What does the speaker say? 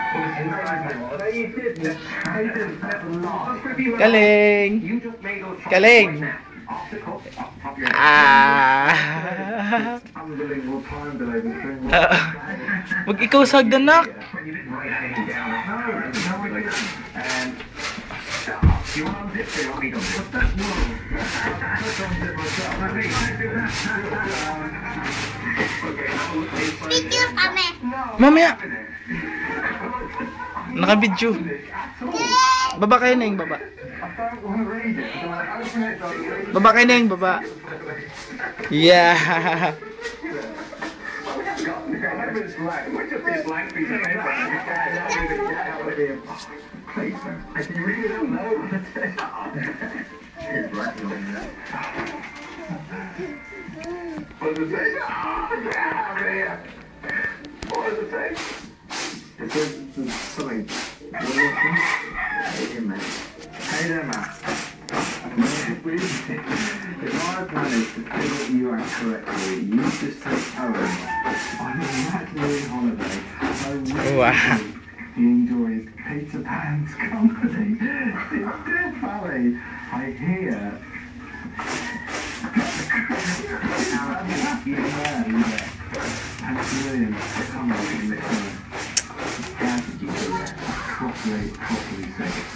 Galing! Galing! Wag ikaw sagdanak! Picture kami. Mamaya! Naka-video. Baba kayo na yung baba. Baba kayo na yung baba. Yeah! What does it say? What does it say? It says something. Hey there, Matt. If I had managed to figure you out correctly, you just say Corin. I'm imaginary holiday. I really enjoy Peter Pan's company. It's Death Valley. I hear. Thanks a million for coming in this properly safe.